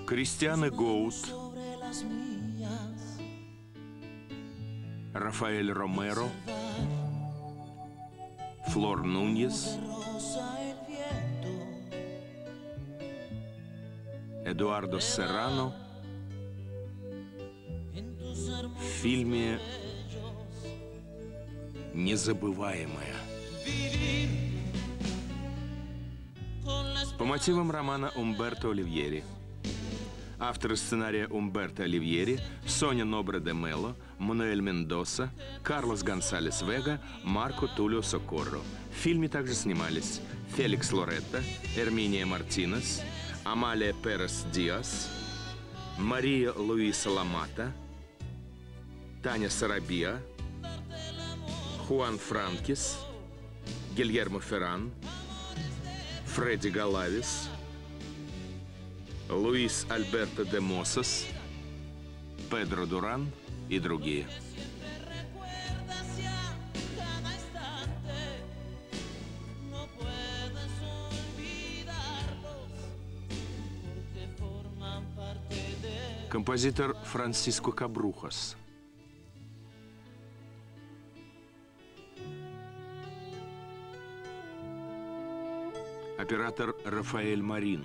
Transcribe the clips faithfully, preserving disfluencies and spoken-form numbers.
Кристиан Эгоут, Рафаэль Ромеро, Флор Нуньес, Эдуардо Серрано в фильме «Незабываемая». По мотивам романа Умберто Оливьери. Авторы сценария Умберто Оливьери, Соня Нобре де Мело, Мануэль Мендоса, Карлос Гонсалес Вега, Марко Тулио Сокорро. В фильме также снимались Феликс Лоретто, Эрминия Мартинес, Амалия Перес Диас, Мария Луиса Ламата, Таня Сарабиа, Хуан Франкис, Гильермо Ферран, Фредди Галавис, Луис Альберто де Мосос, Педро Дуран и другие. Композитор Франсиско Кабрухас. Оператор Рафаэль Марин.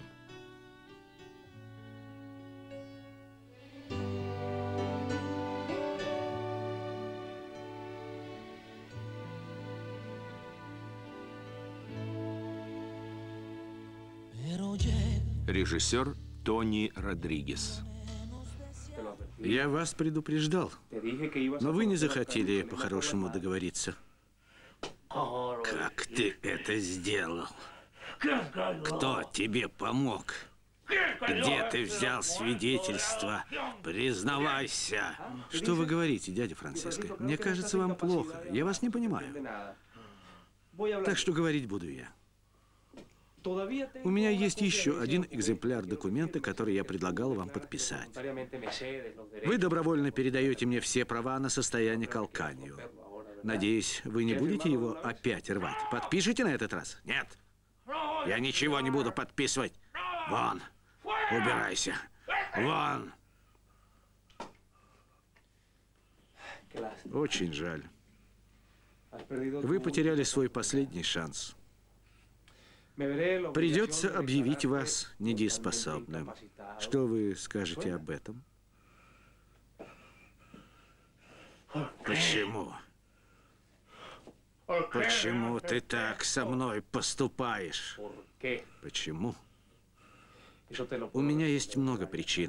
Режиссер Тони Родригес. Я вас предупреждал, но вы не захотели по-хорошему договориться. Как ты это сделал? Кто тебе помог? Где ты взял свидетельство? Признавайся. Что вы говорите, дядя Франциско? Мне кажется, вам плохо. Я вас не понимаю. Так что говорить буду я. У меня есть еще один экземпляр документа, который я предлагал вам подписать. Вы добровольно передаете мне все права на состояние Калканью. Надеюсь, вы не будете его опять рвать. Подпишите на этот раз? Нет. Я ничего не буду подписывать. Вон. Убирайся. Вон. Очень жаль. Вы потеряли свой последний шанс. Придется объявить вас недееспособным. Что вы скажете об этом? Почему? Почему ты так со мной поступаешь? Почему? У меня есть много причин.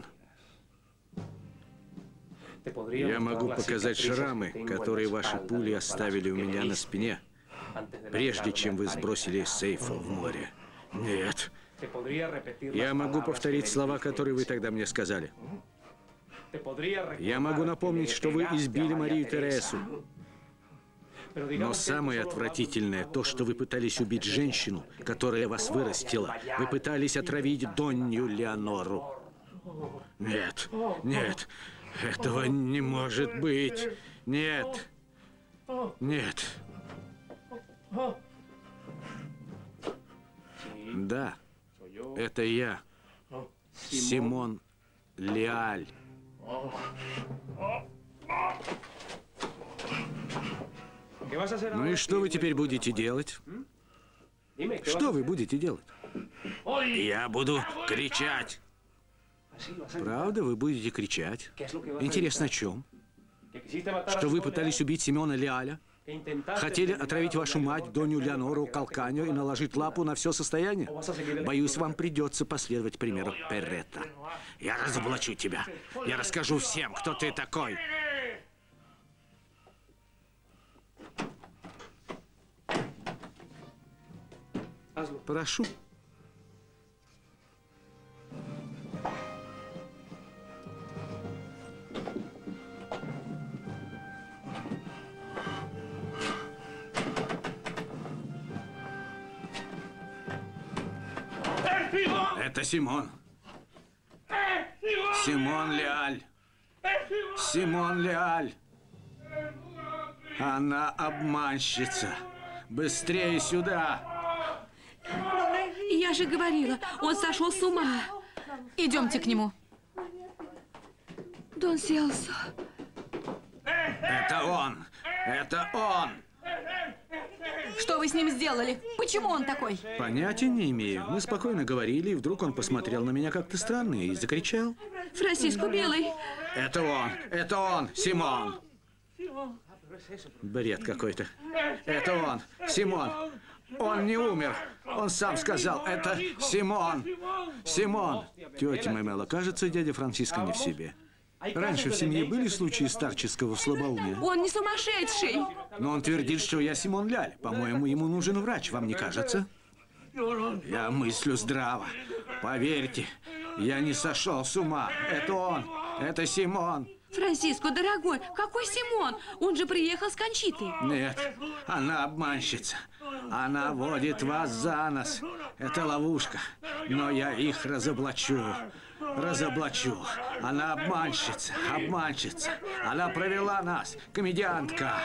Я могу показать шрамы, которые ваши пули оставили у меня на спине, прежде чем вы сбросили сейф в море. Нет. Я могу повторить слова, которые вы тогда мне сказали. Я могу напомнить, что вы избили Марию Тересу. Но самое отвратительное то, что вы пытались убить женщину, которая вас вырастила. Вы пытались отравить Донью Леонору. Нет, нет, этого не может быть. Нет, нет. Да, это я, Симон Леаль. Ну и что вы теперь будете делать? Что вы будете делать? Я буду кричать. Правда, вы будете кричать? Интересно, о чем? Что вы пытались убить Симона Леаля? Хотели отравить вашу мать, Донью Леонору Калканью, и наложить лапу на все состояние? Боюсь, вам придется последовать примеру Перретта. Я разоблачу тебя. Я расскажу всем, кто ты такой. Прошу. Это Симон. Симон Леаль. Симон Леаль. Она обманщица. Быстрее сюда. Я же говорила, он сошел с ума. Идемте к нему. Дон Селсо. Это он! Это он! Что вы с ним сделали? Почему он такой? Понятия не имею. Мы спокойно говорили, и вдруг он посмотрел на меня как-то странно и закричал. Франсиско Белый. Это он! Это он! Симон! Бред какой-то. Это он! Симон! Он не умер! Он сам сказал, это Симон! Симон! Тетя Мемела, кажется, дядя Франциско не в себе. Раньше в семье были случаи старческого слабоумия? Он не сумасшедший. Но он твердит, что я Симон Ляль. По-моему, ему нужен врач, вам не кажется? Я мыслю здраво. Поверьте, я не сошел с ума. Это он, это Симон. Франсиско, дорогой, какой Симон? Он же приехал с Кончитой. Нет, она обманщица. Она водит вас за нос. Это ловушка. Но я их разоблачу. Разоблачу. Она обманщица, обманщица. Она провела нас, комедиантка.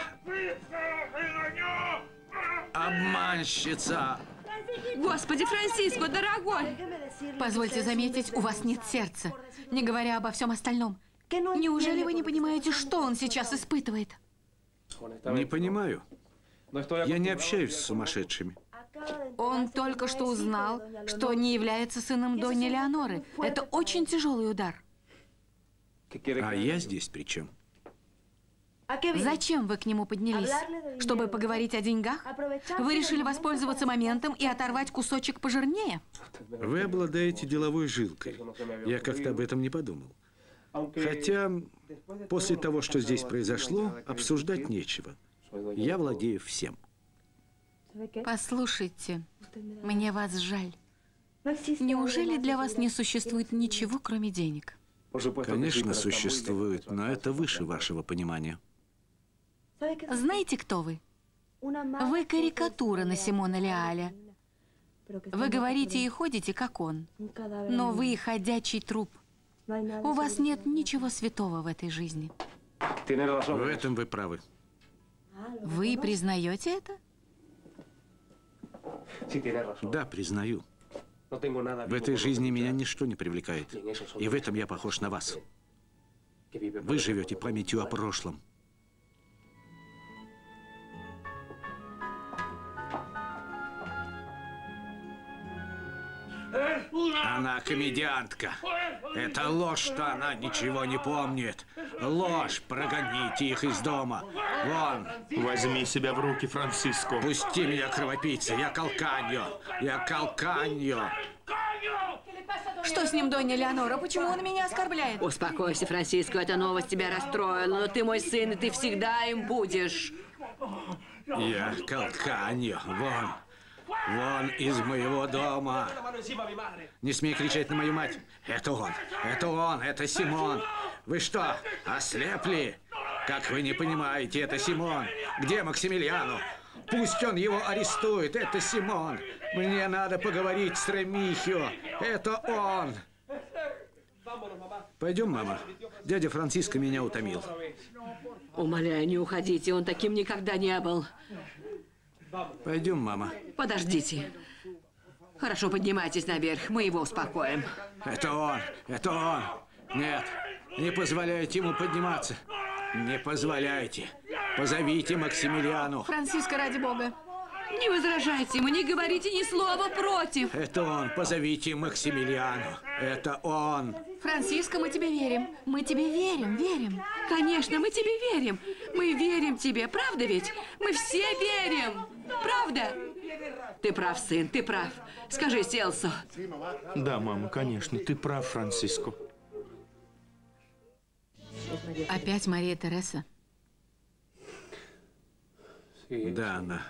Обманщица. Господи, Франсиско, дорогой. Позвольте заметить, у вас нет сердца, не говоря обо всем остальном. Неужели вы не понимаете, что он сейчас испытывает? Не понимаю. Я не общаюсь с сумасшедшими. Он только что узнал, что не является сыном Донни Леоноры. Это очень тяжелый удар. А я здесь при чем? Зачем вы к нему поднялись? Чтобы поговорить о деньгах? Вы решили воспользоваться моментом и оторвать кусочек пожирнее? Вы обладаете деловой жилкой. Я как-то об этом не подумал. Хотя, после того, что здесь произошло, обсуждать нечего. Я владею всем. Послушайте, мне вас жаль. Неужели для вас не существует ничего, кроме денег? Конечно, существует, но это выше вашего понимания. Знаете, кто вы? Вы карикатура на Симона Леаля. Вы говорите и ходите, как он. Но вы ходячий труп. У вас нет ничего святого в этой жизни. В этом вы правы. Вы признаете это? Да, признаю. В этой жизни меня ничто не привлекает. И в этом я похож на вас. Вы живете памятью о прошлом. Она комедиантка. Это ложь, что она ничего не помнит. Ложь. Прогоните их из дома. Вон. Возьми себя в руки, Франциско. Пусти меня, кровопийца. Я Калканьо. Я Калканьо. Что с ним, Донья Леонора? Почему он меня оскорбляет? Успокойся, Франсиско, эта новость тебя расстроила, но ты мой сын, и ты всегда им будешь. Я Калканьо. Вон. Вон из моего дома. Не смей кричать на мою мать. Это он. Это он. Это Симон. Вы что, ослепли? Как вы не понимаете, это Симон. Где Максимилиану? Пусть он его арестует. Это Симон. Мне надо поговорить с Ремихио. Это он. Пойдем, мама. Дядя Франциско меня утомил. Умоляю, не уходите, он таким никогда не был. Пойдем, мама. Подождите. Хорошо, поднимайтесь наверх, мы его успокоим. Это он, это он. Нет, не позволяйте ему подниматься. Не позволяйте. Позовите Максимилиану. Франциско, ради бога. Не возражайте ему, не говорите ни слова против. Это он, позовите Максимилиану. Это он. Франциско, мы тебе верим. Мы тебе верим, верим. Конечно, мы тебе верим. Мы верим тебе, правда ведь? Мы все верим. Правда? Ты прав, сын, ты прав. Скажи, Селсо. Да, мама, конечно, ты прав, Франциско. Опять Мария Тереса? Да, она.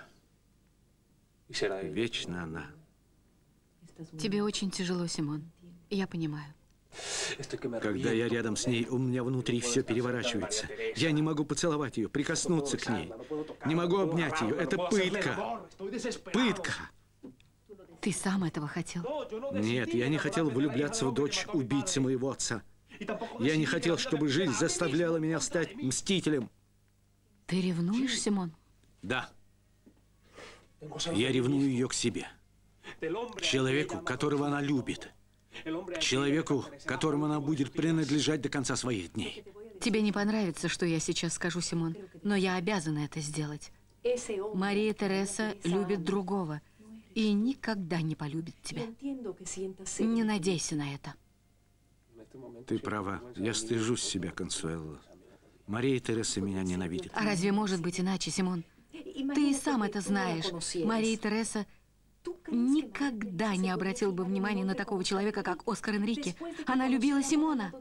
Вечно она. Тебе очень тяжело, Симон. Я понимаю. Когда я рядом с ней, у меня внутри все переворачивается. Я не могу поцеловать ее, прикоснуться к ней. Не могу обнять ее. Это пытка. Пытка. Ты сам этого хотел? Нет, я не хотел влюбляться в дочь убийцы моего отца. Я не хотел, чтобы жизнь заставляла меня стать мстителем. Ты ревнуешь, Симон? Да. Я ревную ее к себе. К человеку, которого она любит. К человеку, которому она будет принадлежать до конца своих дней. Тебе не понравится, что я сейчас скажу, Симон, но я обязана это сделать. Мария Тереса любит другого и никогда не полюбит тебя. Не надейся на это. Ты права. Я стыжусь себя, Консуэлло. Мария Тереса меня ненавидит. А разве может быть иначе, Симон? Ты и сам это знаешь. Мария Тереса никогда не обратила бы внимания на такого человека, как Оскар Энрике. Она любила Симона.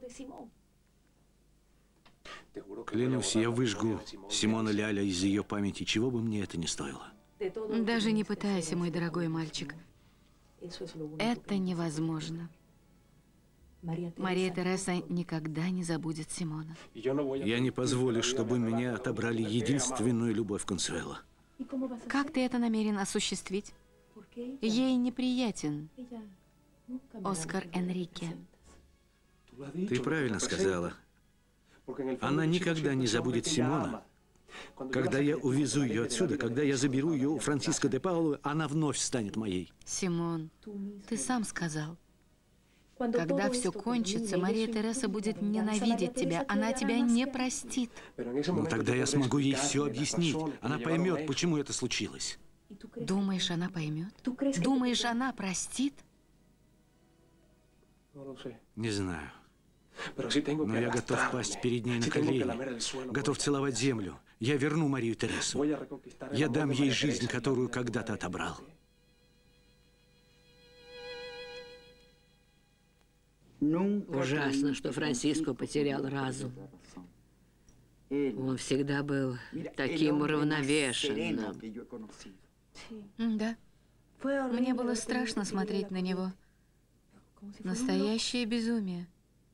Клянусь, я выжгу Симона Ляля из ее памяти, чего бы мне это ни стоило. Даже не пытайся, мой дорогой мальчик. Это невозможно. Мария Тереса никогда не забудет Симона. Я не позволю, чтобы меня отобрали единственную любовь, Консуэло. Как ты это намерен осуществить? Ей неприятен Оскар Энрике. Ты правильно сказала. Она никогда не забудет Симона. Когда я увезу ее отсюда, когда я заберу ее у Франциско де Паула, она вновь станет моей. Симон, ты сам сказал. Когда все кончится, Мария Тереса будет ненавидеть тебя. Она тебя не простит. Но тогда я смогу ей все объяснить. Она поймет, почему это случилось. Думаешь, она поймет? Думаешь, она простит? Не знаю. Но я готов пасть перед ней на колени, готов целовать землю. Я верну Марию Тересу. Я дам ей жизнь, которую когда-то отобрал. Ужасно, что Франсиско потерял разум. Он всегда был таким уравновешенным. Да. Мне было страшно смотреть на него. Настоящее безумие.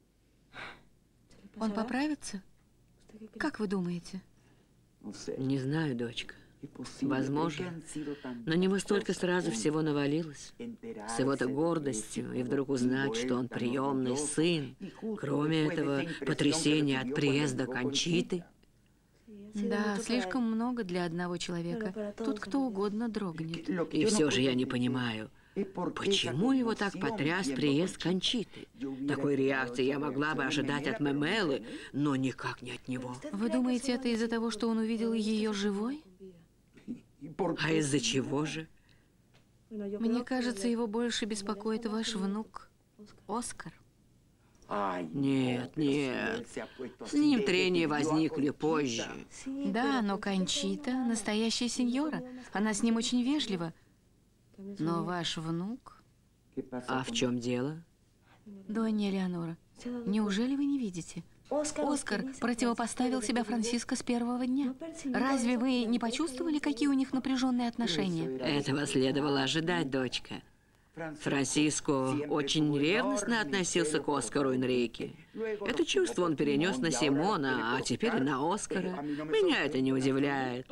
Он поправится? Как вы думаете? Не знаю, дочка. Возможно. На него столько сразу всего навалилось. С его-то гордостью, и вдруг узнать, что он приемный сын. Кроме этого, потрясение от приезда Кончиты. Да, слишком много для одного человека. Тут кто угодно дрогнет. И все же я не понимаю, почему его так потряс приезд Кончиты? Такой реакции я могла бы ожидать от Мемелы, но никак не от него. Вы думаете, это из-за того, что он увидел ее живой? А из-за чего же? Мне кажется, его больше беспокоит ваш внук Оскар. Нет, нет. С ним трения возникли позже. Да, но Кончита – настоящая сеньора. Она с ним очень вежлива. Но ваш внук… А в чем дело? Донья Элеонора, неужели вы не видите? Оскар противопоставил себя Франсиско с первого дня. Разве вы не почувствовали, какие у них напряженные отношения? Этого следовало ожидать, дочка. Франсиско очень ревностно относился к Оскару Энрике. Это чувство он перенес на Симона, а теперь и на Оскара. Меня это не удивляет.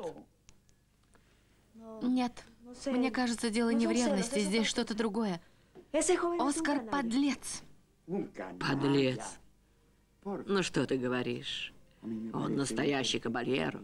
Нет, мне кажется, дело не в ревности, здесь что-то другое. Оскар – подлец. Подлец. Ну что ты говоришь? Он настоящий кабальеро.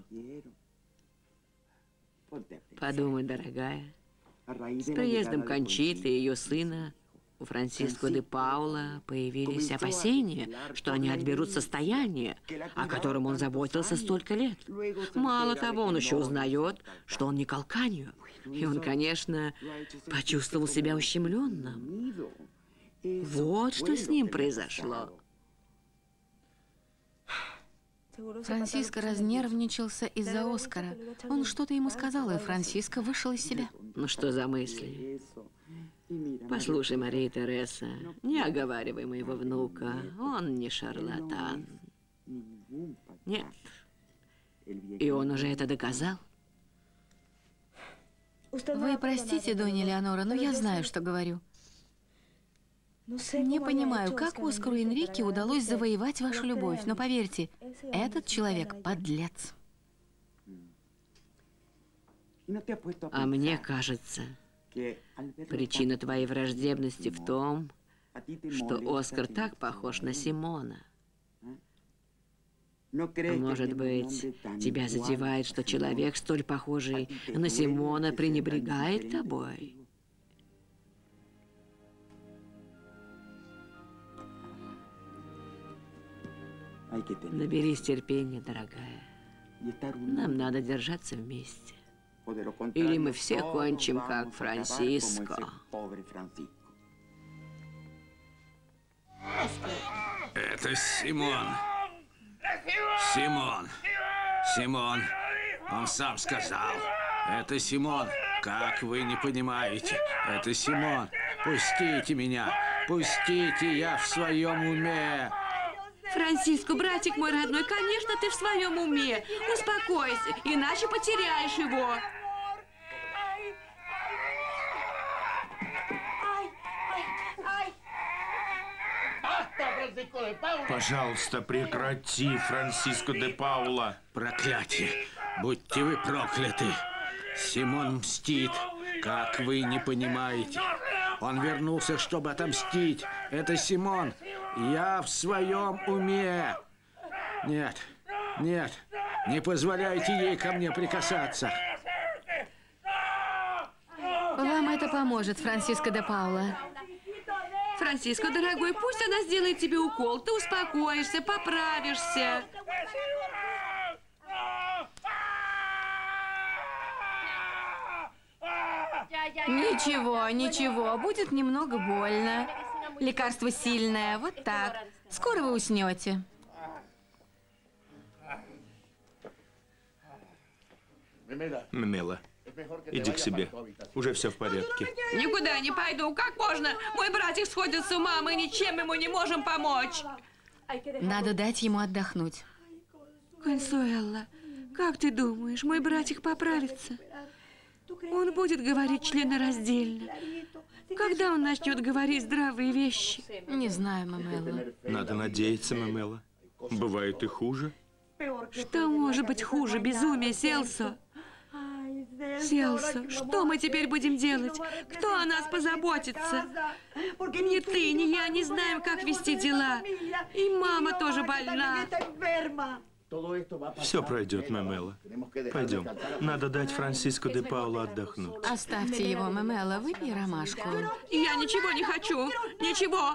Подумай, дорогая. С приездом Кончиты и ее сына у Франсиско де Паула появились опасения, что они отберут состояние, о котором он заботился столько лет. Мало того, он еще узнает, что он не Калканьо. И он, конечно, почувствовал себя ущемленным. Вот что с ним произошло. Франсиско разнервничался из-за Оскара. Он что-то ему сказал, и Франсиско вышел из себя. Ну что за мысли? Послушай, Мария Тереса, не оговаривай моего внука. Он не шарлатан. Нет. И он уже это доказал. Вы простите, Донья Элеонора, но я знаю, что говорю. Не понимаю, как Оскару Энрике удалось завоевать вашу любовь, но поверьте, этот человек – подлец. А мне кажется, причина твоей враждебности в том, что Оскар так похож на Симона. Может быть, тебя задевает, что человек, столь похожий на Симона, пренебрегает тобой? Наберись терпения, дорогая. Нам надо держаться вместе. Или мы все кончим, как Франсиско. Это Симон. Симон. Симон. Он сам сказал. Это Симон. Как вы не понимаете? Это Симон. Пустите меня. Пустите, я в своем уме. Франсиско, братик мой родной, конечно, ты в своем уме. Успокойся, иначе потеряешь его. Пожалуйста, прекрати, Франсиско де Паула. Проклятие! Будьте вы прокляты! Симон мстит, как вы не понимаете. Он вернулся, чтобы отомстить. Это Симон. Я в своем уме. Нет, нет, не позволяйте ей ко мне прикасаться. Вам это поможет, Франсиско де Паула. Франсиско, дорогой, пусть она сделает тебе укол. Ты успокоишься, поправишься. Ничего, ничего, будет немного больно. Лекарство сильное, вот так. Скоро вы уснете. Мемела, иди к себе. Уже все в порядке. Никуда не пойду. Как можно? Мой братик сходит с ума, мы ничем ему не можем помочь. Надо дать ему отдохнуть. Консуэлла, как ты думаешь, мой братик поправится? Он будет говорить членораздельно. Когда он начнет говорить здравые вещи? Не знаю, Мамелла. Надо надеяться, Мемела. Бывает и хуже. Что может быть хуже безумия, Селсо? Селсо, что мы теперь будем делать? Кто о нас позаботится? Ни ты, ни я не знаем, как вести дела. И мама тоже больна. Все пройдет, Мемела. Пойдем. Надо дать Франсиско де Паула отдохнуть. Оставьте его, Мамелла, выпей ромашку. Я ничего не хочу. Ничего.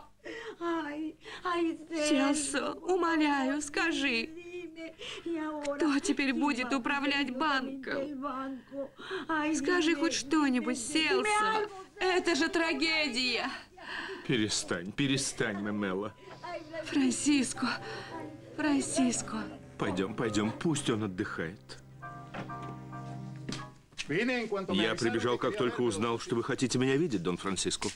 Селсо, умоляю, скажи. Кто теперь будет управлять банком? Скажи хоть что-нибудь, Селсо. Это же трагедия. Перестань, перестань, Мемела. Франсиско, Франсиско. Пойдем, пойдем, пусть он отдыхает. Я прибежал, как только узнал, что вы хотите меня видеть, Дон Франсиско.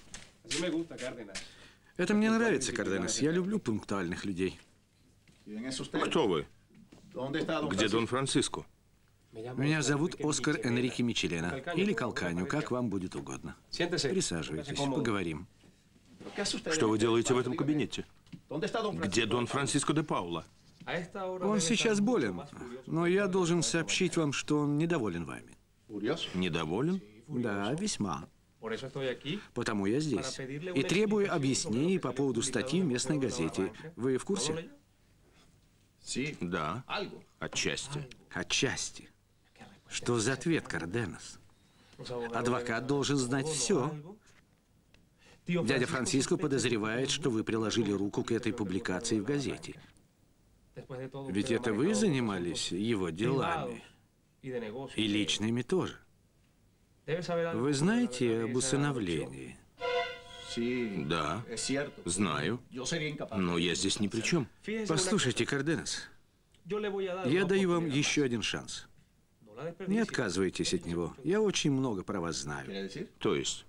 Это мне нравится, Карденес. Я люблю пунктуальных людей. Кто вы? Где Дон Франсиско? Меня зовут Оскар Энрике Мичелена. Или Калканью, как вам будет угодно. Присаживайтесь, поговорим. Что вы делаете в этом кабинете? Где Дон Франсиско де Паула? Он сейчас болен, но я должен сообщить вам, что он недоволен вами. Недоволен? Да, весьма. Потому я здесь. И требую объяснений по поводу статьи в местной газете. Вы в курсе? Да, отчасти. Отчасти. Что за ответ, Карденес? Адвокат должен знать все. Дядя Франсиско подозревает, что вы приложили руку к этой публикации в газете. Ведь это вы занимались его делами. И личными тоже. Вы знаете об усыновлении? Да, знаю. Но я здесь ни при чем. Послушайте, Карденес, я даю вам еще один шанс. Не отказывайтесь от него. Я очень много про вас знаю. То есть?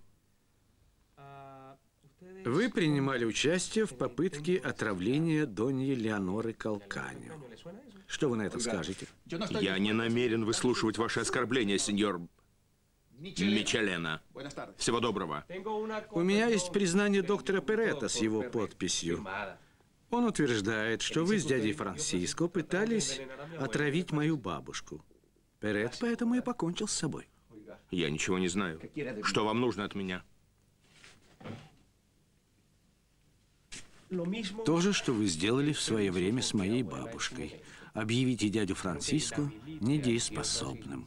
Вы принимали участие в попытке отравления Доньи Леоноры Калканью. Что вы на это скажете? Я не намерен выслушивать ваши оскорбления, сеньор Мичелена. Всего доброго. У меня есть признание доктора Перетта с его подписью. Он утверждает, что вы с дядей Франсиско пытались отравить мою бабушку. Перетт поэтому и покончил с собой. Я ничего не знаю. Что вам нужно от меня? То же, что вы сделали в свое время с моей бабушкой. Объявите дядю Франсиско недееспособным.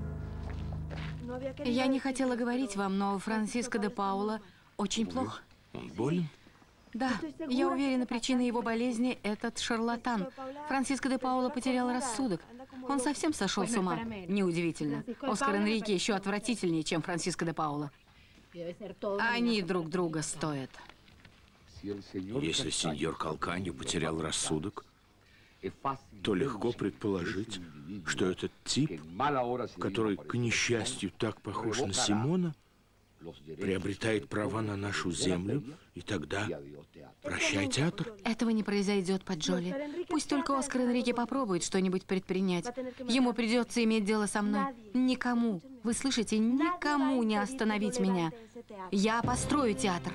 Я не хотела говорить вам, но Франсиско де Паула очень плохо. Он болен? Да, я уверена, причина его болезни – этот шарлатан. Франциско де Паула потерял рассудок. Он совсем сошел с ума. Неудивительно. Оскар Энрике еще отвратительнее, чем Франциско де Паула. Они друг друга стоят. Если сеньор Калканьо потерял рассудок, то легко предположить, что этот тип, который, к несчастью, так похож на Симона, приобретает права на нашу землю, и тогда прощай театр. Этого не произойдет, Паджоли. Пусть только Оскар Энрике попробует что-нибудь предпринять. Ему придется иметь дело со мной. Никому, вы слышите, никому не остановить меня. Я построю театр.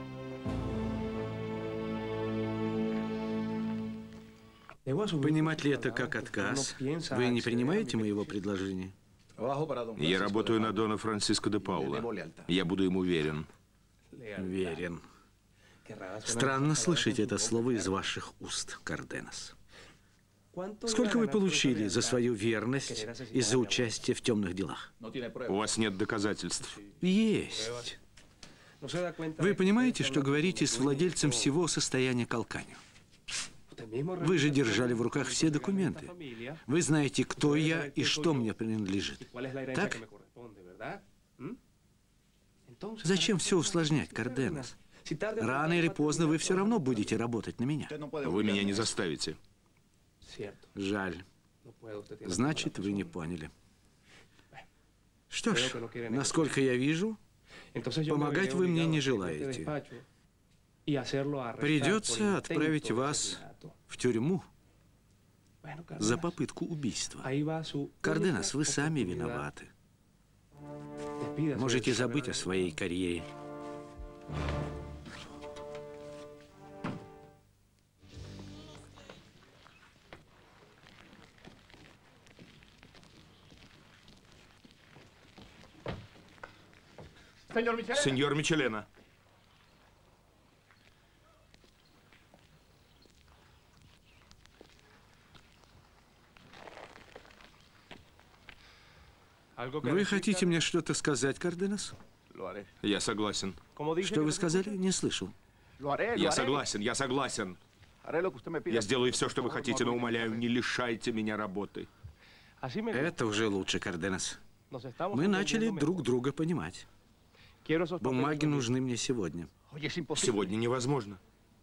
Понимать ли это как отказ? Вы не принимаете моего предложения? Я работаю на Дона Франциско де Паула. Я буду ему верен. Верен. Странно слышать это слово из ваших уст, Карденас. Сколько вы получили за свою верность и за участие в темных делах? У вас нет доказательств. Есть. Вы понимаете, что говорите с владельцем всего состояния Калканьо? Вы же держали в руках все документы. Вы знаете, кто я и что мне принадлежит. Так? Зачем все усложнять, Карденас? Рано или поздно вы все равно будете работать на меня. Вы меня не заставите. Жаль. Значит, вы не поняли. Что ж, насколько я вижу, помогать вы мне не желаете. Придется отправить вас в тюрьму за попытку убийства. Карденас, вы сами виноваты. Можете забыть о своей карьере. Сеньор Мичелена. Вы хотите мне что-то сказать, Карденас? Я согласен. Что вы сказали? Не слышал. Я согласен, я согласен. Я сделаю все, что вы хотите, но умоляю, не лишайте меня работы. Это уже лучше, Карденас. Мы начали друг друга понимать. Бумаги нужны мне сегодня. Сегодня невозможно.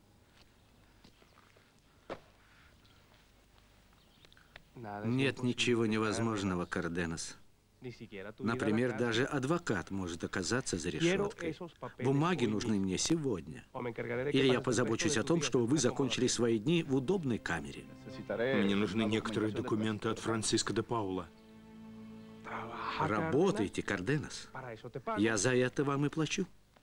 Нет ничего невозможного, Карденас. Например, даже адвокат может оказаться за решеткой. Бумаги нужны мне сегодня. Или я позабочусь о том, чтобы вы закончили свои дни в удобной камере. Мне нужны некоторые документы от Франциско де Паула. Работайте, Карденас. Я за это вам и плачу.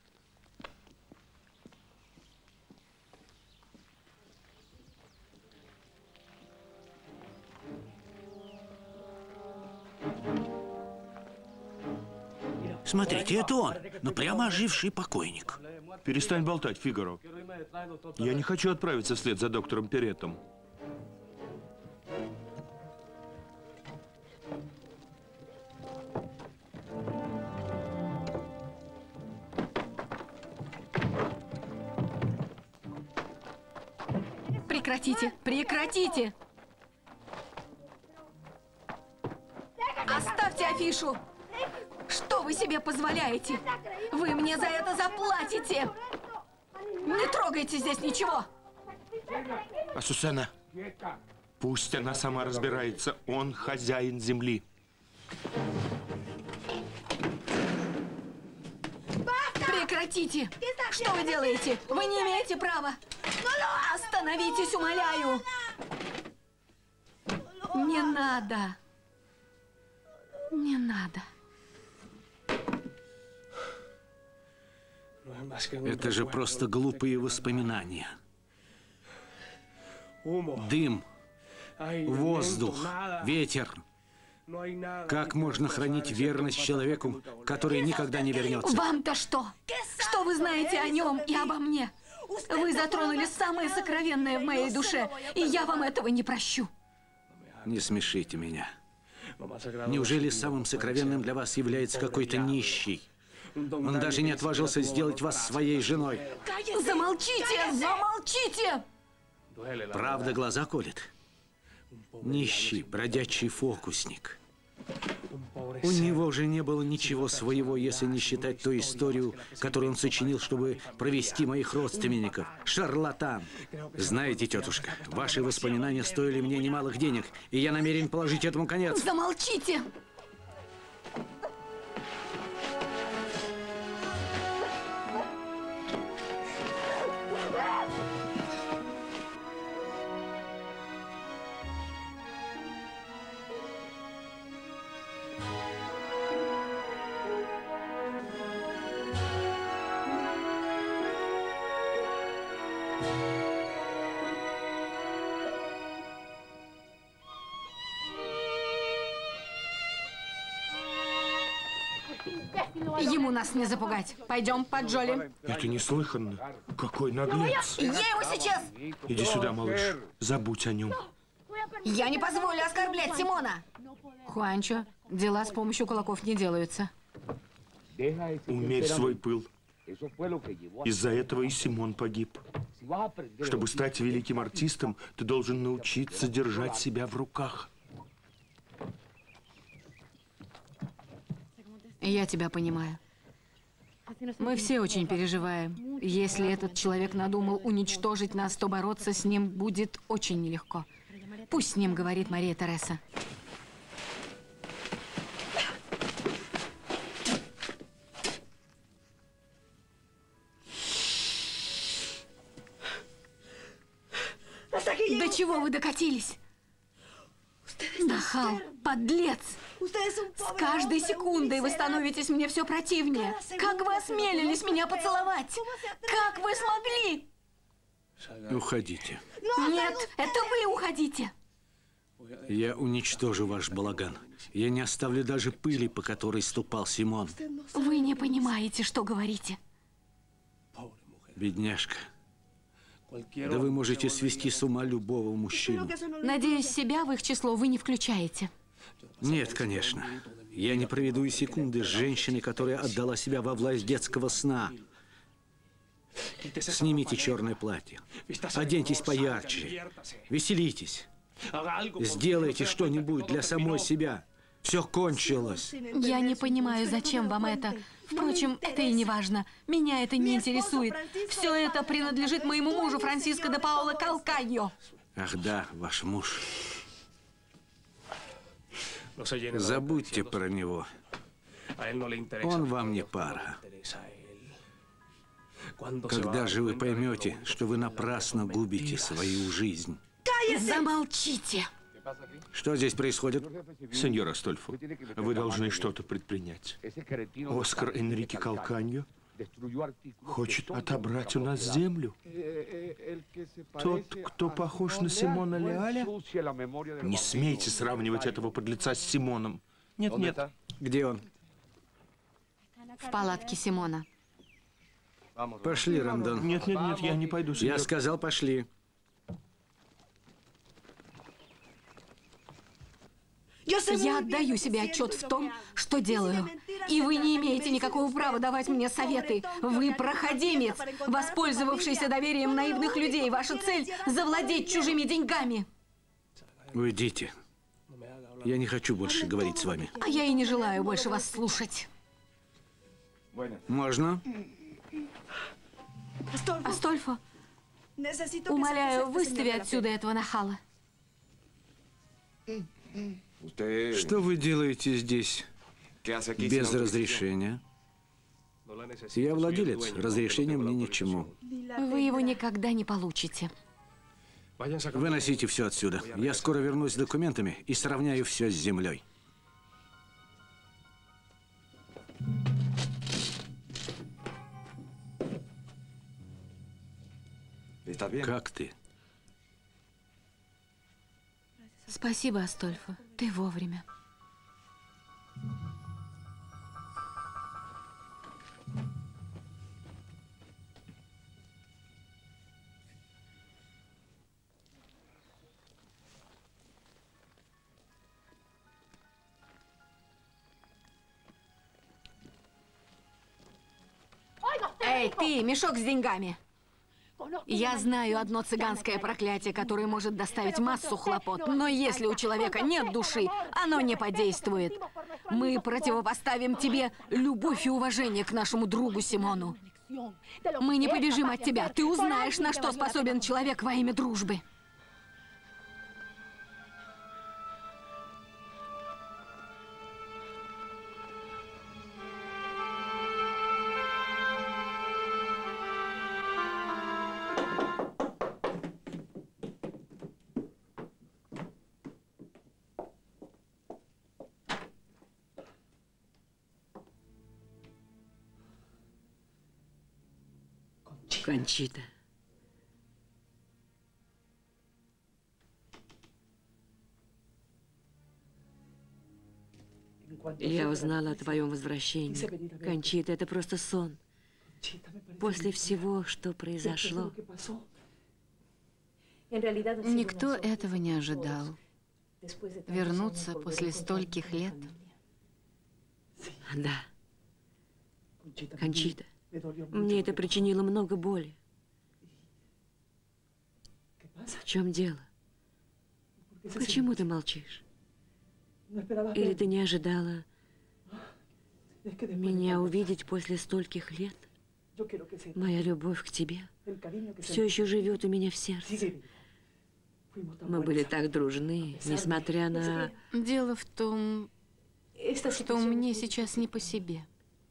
Смотрите, это он, но прямо оживший покойник. Перестань болтать, Фигаро. Я не хочу отправиться вслед за доктором Переттом. Прекратите! Прекратите! Оставьте афишу! Что вы себе позволяете? Вы мне за это заплатите! Не трогайте здесь ничего! Асусена, пусть она сама разбирается. Он хозяин земли. Прекратите! Что вы делаете? Вы не имеете права! Остановитесь, умоляю! Не надо! Не надо! Это же просто глупые воспоминания. Дым, воздух, ветер. Как можно хранить верность человеку, который никогда не вернется? Вам-то что? Что вы знаете о нем и обо мне? Вы затронули самое сокровенное в моей душе, и я вам этого не прощу. Не смешите меня. Неужели самым сокровенным для вас является какой-то нищий? Он даже не отважился сделать вас своей женой. Замолчите! Замолчите! Правда глаза колет? Нищий, бродячий фокусник. У него же не было ничего своего, если не считать ту историю, которую он сочинил, чтобы провести моих родственников. Шарлатан! Знаете, тетушка, ваши воспоминания стоили мне немалых денег, и я намерен положить этому конец. Замолчите! Ему нас не запугать. Пойдем, поджолим. Это неслыханно. Какой наглец. Я его сейчас... Иди сюда, малыш. Забудь о нем. Я не позволю оскорблять Симона. Хуанчо, дела с помощью кулаков не делаются. Умерь свой пыл. Из-за этого и Симон погиб. Чтобы стать великим артистом, ты должен научиться держать себя в руках. Я тебя понимаю. Мы все очень переживаем. Если этот человек надумал уничтожить нас, то бороться с ним будет очень нелегко. Пусть с ним говорит Мария Тереса. До чего вы докатились? Нахал, подлец! С каждой секундой вы становитесь мне все противнее. Как вы осмелились меня поцеловать? Как вы смогли? Уходите. Нет, это вы уходите. Я уничтожу ваш балаган. Я не оставлю даже пыли, по которой ступал Симон. Вы не понимаете, что говорите. Бедняжка. Да вы можете свести с ума любого мужчину. Надеюсь, себя в их число вы не включаете. Нет, конечно. Я не проведу и секунды с женщиной, которая отдала себя во власть детского сна. Снимите черное платье. Оденьтесь поярче. Веселитесь. Сделайте что-нибудь для самой себя. Все кончилось. Я не понимаю, зачем вам это. Впрочем, это и не важно. Меня это не интересует. Все это принадлежит моему мужу Франсиско де Паула Калканьо. Ах да, ваш муж. Забудьте про него. Он вам не пара. Когда же вы поймете, что вы напрасно губите свою жизнь? Замолчите! Что здесь происходит? Сеньор Астольфо, вы должны что-то предпринять. Оскар Энрике Калканьо хочет отобрать у нас землю. Тот, кто похож на Симона Леаля? Не смейте сравнивать этого подлеца с Симоном. Нет, нет. Где он? В палатке Симона. Пошли, Рандон. Нет, нет, нет, я не пойду, сеньор. Я сказал, пошли. Я отдаю себе отчет в том, что делаю. И вы не имеете никакого права давать мне советы. Вы проходимец, воспользовавшийся доверием наивных людей. Ваша цель – завладеть чужими деньгами. Уйдите. Я не хочу больше говорить с вами. А я и не желаю больше вас слушать. Можно? Астольфо, умоляю, выстави отсюда этого нахала. Что вы делаете здесь без разрешения? Я владелец, разрешение мне ни к чему. Вы его никогда не получите. Выносите все отсюда. Я скоро вернусь с документами и сравняю все с землей. Как ты? Спасибо, Астольфо. Ты вовремя. Эй, ты, мешок с деньгами! Я знаю одно цыганское проклятие, которое может доставить массу хлопот, но если у человека нет души, оно не подействует. Мы противопоставим тебе любовь и уважение к нашему другу Симону. Мы не побежим от тебя. Ты узнаешь, на что способен человек во имя дружбы. Кончита. Я узнала о твоем возвращении. Кончита, это просто сон. После всего, что произошло. Никто этого не ожидал. Вернуться после стольких лет. Да. Кончита, мне это причинило много боли. В чем дело? Почему ты молчишь? Или ты не ожидала меня увидеть после стольких лет? Моя любовь к тебе все еще живет у меня в сердце. Мы были так дружны, несмотря на... Дело в том, что мне сейчас не по себе.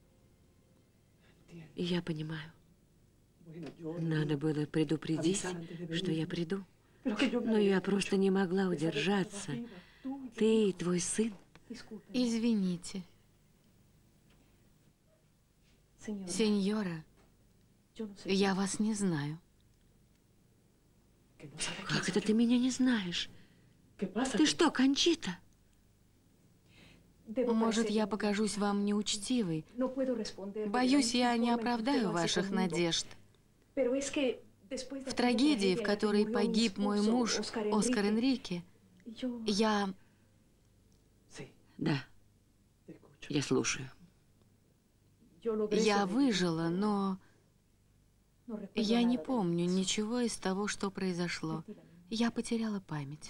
Я понимаю. Надо было предупредить, что я приду. Но я просто не могла удержаться. Ты и твой сын. Извините. Сеньора, я вас не знаю. Как это ты меня не знаешь? Ты что, Кончита? Может, я покажусь вам неучтивой. Боюсь, я не оправдаю ваших надежд. В трагедии, в которой погиб мой муж Оскар Энрике, я... Да, я слушаю. Я выжила, но я не помню ничего из того, что произошло. Я потеряла память.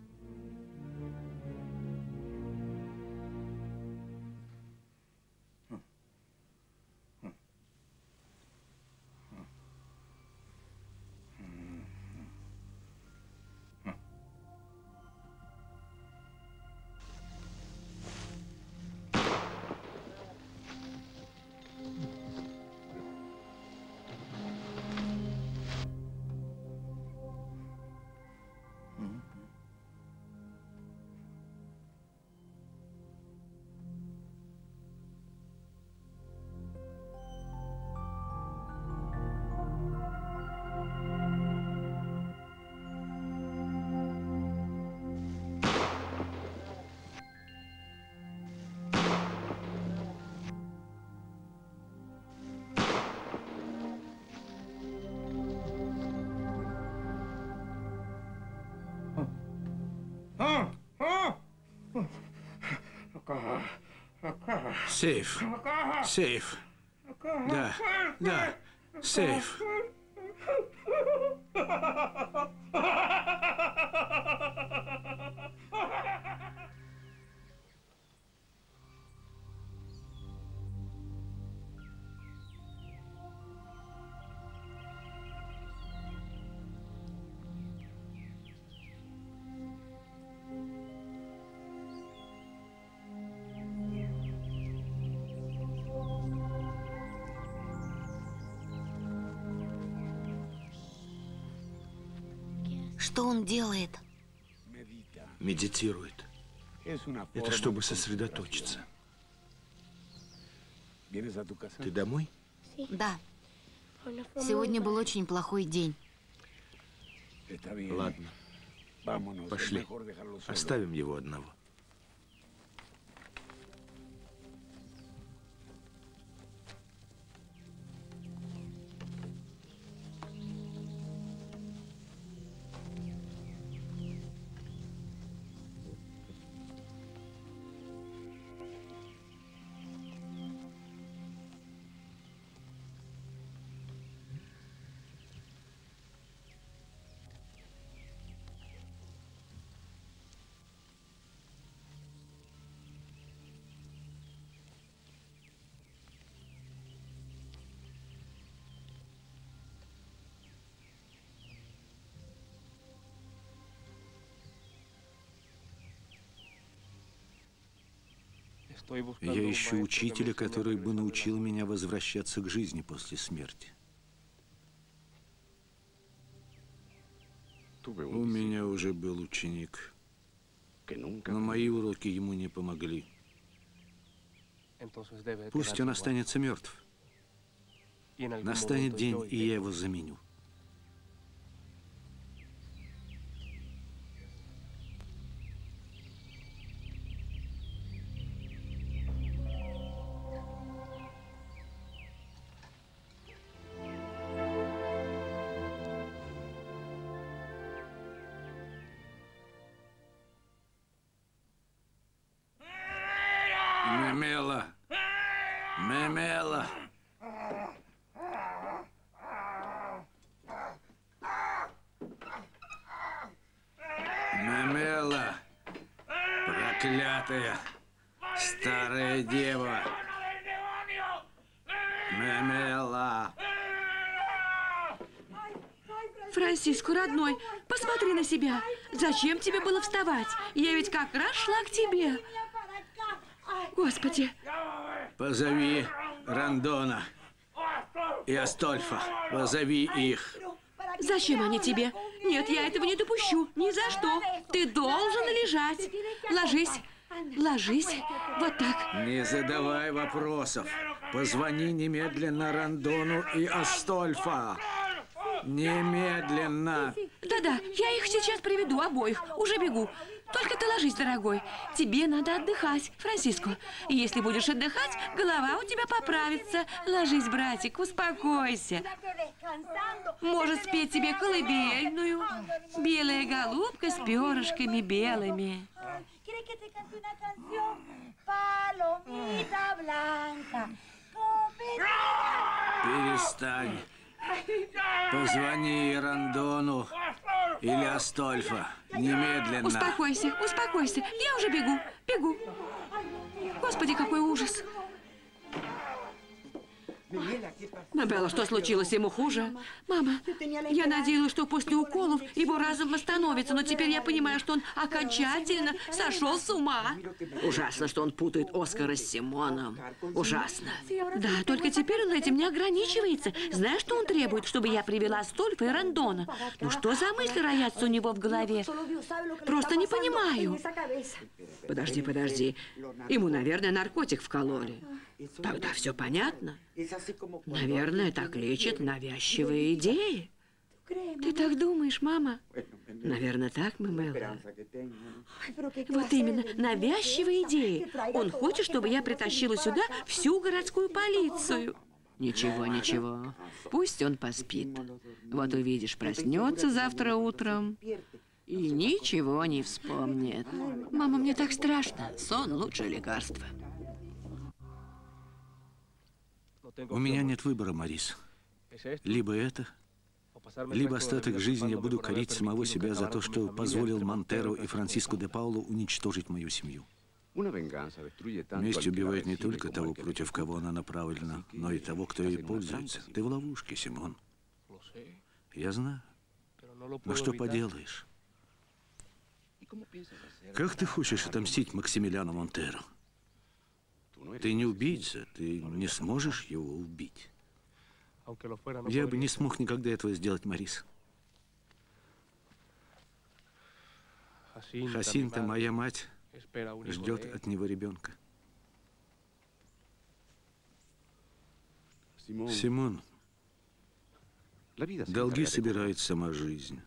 Сейф. Сейф. Да, да, сейф. Что он делает? Медитирует. Это чтобы сосредоточиться. Ты домой? Да. Сегодня был очень плохой день. Ладно. Пошли. Оставим его одного. Я ищу учителя, который бы научил меня возвращаться к жизни после смерти. У меня уже был ученик, но мои уроки ему не помогли. Пусть он останется мертв. Настанет день, и я его заменю. Мемела! Мемела! Мемела! Проклятая старая дева! Мемела! Франсиско, родной, посмотри на себя. Зачем тебе было вставать? Я ведь как раз шла к тебе. Господи! Позови Рандона и Астольфа. Позови их. Зачем они тебе? Нет, я этого не допущу. Ни за что. Ты должен лежать. Ложись. Ложись. Вот так. Не задавай вопросов. Позвони немедленно Рандону и Астольфа. Немедленно. Да-да, я их сейчас приведу, обоих. Уже бегу. Только ты ложись, дорогой. Тебе надо отдыхать, Франсиско. И если будешь отдыхать, голова у тебя поправится. Ложись, братик, успокойся. Может спеть тебе колыбельную. Белая голубка с перышками белыми. Перестань. Позвони Рандону или Астольфа. Немедленно. Успокойся, успокойся. Я уже бегу, бегу. Господи, какой ужас. Мабелла, что случилось? Ему хуже? Мама, я надеялась, что после уколов его разум восстановится, но теперь я понимаю, что он окончательно сошел с ума. Ужасно, что он путает Оскара с Симоном. Ужасно. Да, только теперь он этим не ограничивается. Знаешь, что он требует? Чтобы я привела Астольфа и Рандона. Ну что за мысли роятся у него в голове? Просто не понимаю. Подожди, подожди. Ему, наверное, наркотик вкололи. Тогда все понятно. Наверное, так лечат навязчивые идеи. Ты так думаешь, мама? Наверное, так, Мемела. Вот именно, навязчивые идеи. Он хочет, чтобы я притащила сюда всю городскую полицию. Ничего, ничего. Пусть он поспит. Вот увидишь, проснется завтра утром и ничего не вспомнит. Мама, мне так страшно. Сон – лучшее лекарство. У меня нет выбора, Марис. Либо это, либо остаток жизни я буду корить самого себя за то, что позволил Монтеро и Франсиско де Пауло уничтожить мою семью. Месть убивает не только того, против кого она направлена, но и того, кто ей пользуется. Ты в ловушке, Симон. Я знаю. Но что поделаешь? Как ты хочешь отомстить Максимилиану Монтеро? Ты не убийца, ты не сможешь его убить. Я бы не смог никогда этого сделать, Марис. Хасинта, моя мать, ждет от него ребенка. Симон, долги собирает сама жизнь.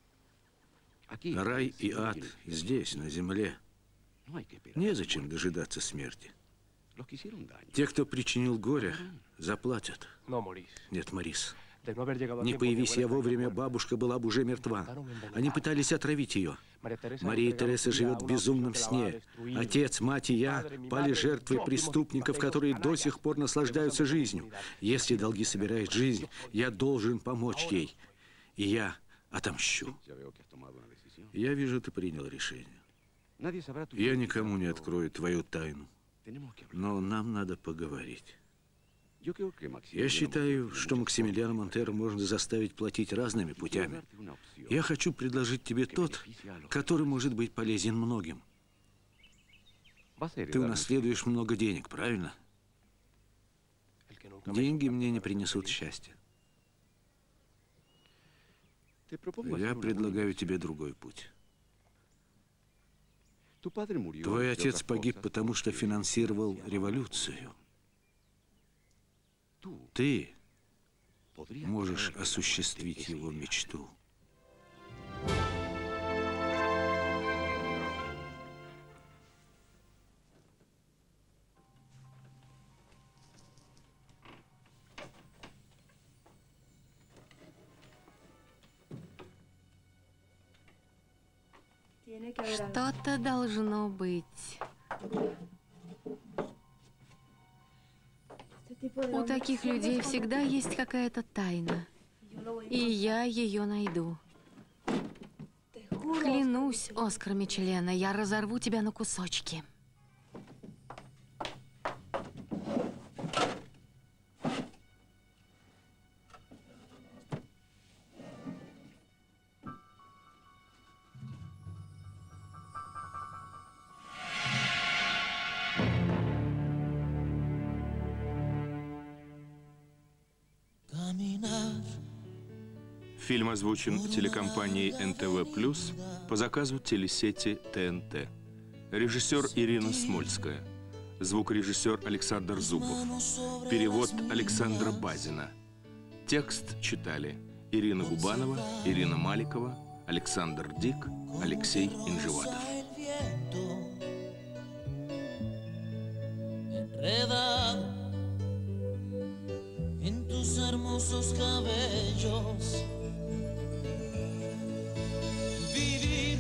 Рай и ад здесь, на земле. Незачем дожидаться смерти. Те, кто причинил горе, заплатят. Нет, Марис. Не появись я вовремя, бабушка была бы уже мертва. Они пытались отравить ее. Мария Тереса живет в безумном сне. Отец, мать и я пали жертвой преступников, которые до сих пор наслаждаются жизнью. Если долги собирает жизнь, я должен помочь ей. И я отомщу. Я вижу, ты принял решение. Я никому не открою твою тайну. Но нам надо поговорить. Я считаю, что Максимилиана Монтеро можно заставить платить разными путями. Я хочу предложить тебе тот, который может быть полезен многим. Ты унаследуешь много денег, правильно? Деньги мне не принесут счастья. Я предлагаю тебе другой путь. Твой отец погиб, потому что финансировал революцию. Ты можешь осуществить его мечту. Что-то должно быть. У таких людей всегда есть какая-то тайна. И я ее найду. Клянусь, Оскар Мичелена, я разорву тебя на кусочки. Фильм озвучен телекомпанией эн тэ вэ плюс по заказу телесети тэ эн тэ. Режиссер Ирина Смольская. Звукорежиссер Александр Зубов. Перевод Александра Базина. Текст читали Ирина Губанова, Ирина Маликова, Александр Дик, Алексей Инжеватов. En tus hermosos cabellos, vivir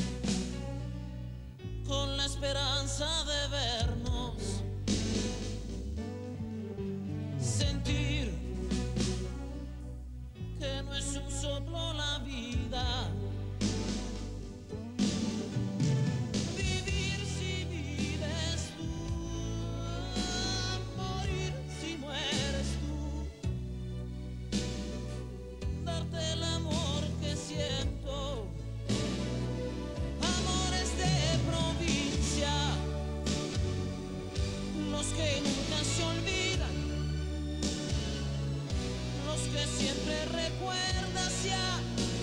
con la esperanza de vernos, sentir que no es un soplo la vida. Vivir si vives tú, morir si mueres tú. Darte el amor que siento, amores de provincia, los que nunca se olvidan, los que siempre recuerdas ya.